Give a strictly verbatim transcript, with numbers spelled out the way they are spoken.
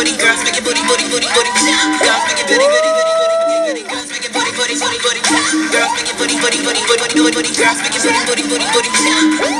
booty, girls making booty, booty, booty, booty. Girls making booty, booty, booty, booty, booty. Girls making booty, booty, booty, booty, booty. Girls making booty, booty, booty, booty, booty, booty. Girls making booty, booty, booty, booty.